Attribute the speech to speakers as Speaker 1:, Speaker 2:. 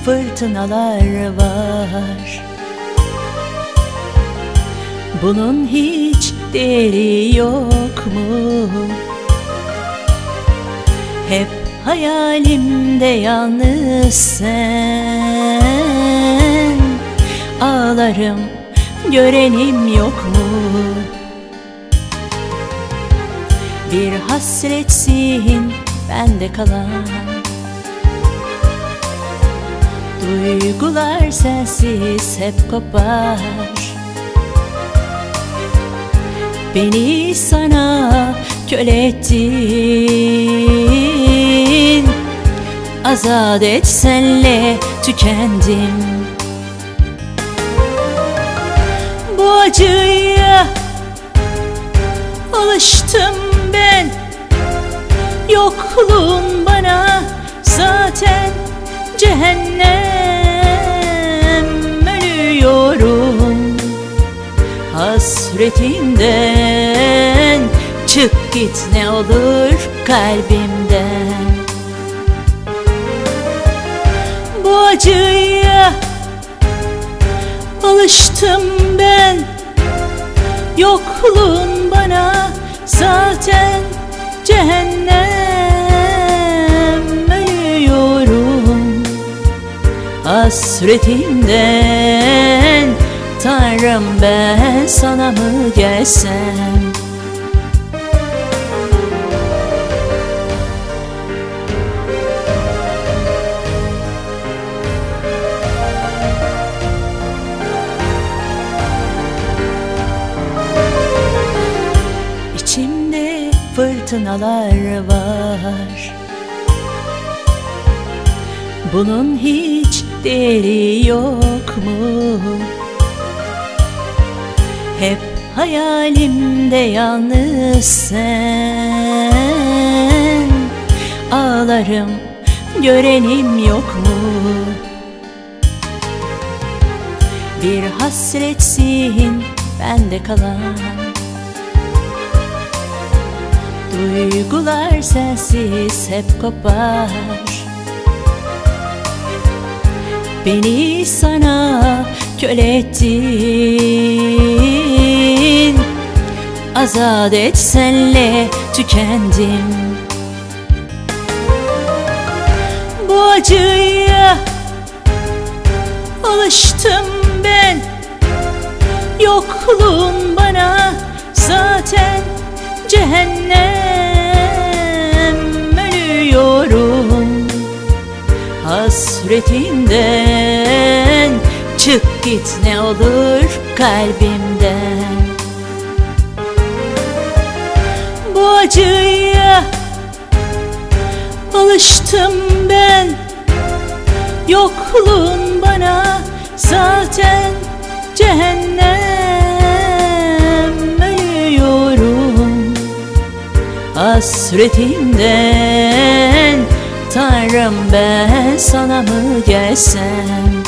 Speaker 1: fırtınalar var. Bunun hiç değeri yok mu? Hep hayalimde yalnız sen. Ağlarım, görenim yok mu? Bir hasretsin bende kalan. Duygular sensiz hep kopar. Beni sana köle ettin. Azat et senle tükendim. Bu acıya alıştım ben. Yokluğun bana zaten cehennem. Ölüyorum hasretinden. Çık git ne olur kalbimden. Bu acıya alıştım ben. Yokluğun bana zaten cehennem. Ölüyorum hasretinden. Tanrım ben sana mı gelsem? İçimde fırtınalar var. Bunun hiç değeri yok mu? Hep hayalimde yalnız sen. Ağlarım, görenim yok mu? Bir hasretsin bende kalan. Duygular sensiz hep kopar. Beni sana köle ettin. Azat et senle tükendim. Bu acıya alıştım ben. Yokluğun bana zaten cehennem. Ölüyorum hasretinden. Çık git ne olur kalbimden. Bu acıya alıştım ben. Yokluğun bana zaten cehennem. Ölüyorum hasretinden. Tanrım ben sana mı gelsem?